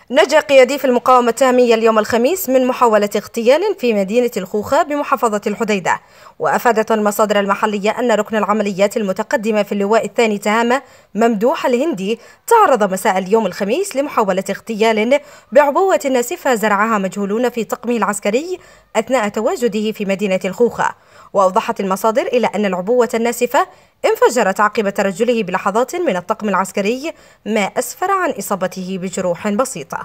نجا قيادي في المقاومة التهمية اليوم الخميس من محاولة اغتيال في مدينة الخوخة بمحافظة الحديدة. وأفادت المصادر المحلية أن ركن العمليات المتقدمة في اللواء الثاني تهامة ممدوح الهندي تعرض مساء اليوم الخميس لمحاولة اغتيال بعبوة ناسفة زرعها مجهولون في طقمه العسكري أثناء تواجده في مدينة الخوخة. وأوضحت المصادر إلى أن العبوة الناسفة انفجرت عقب ترجله بلحظات من الطقم العسكري، ما أسفر عن إصابته بجروح بسيطة.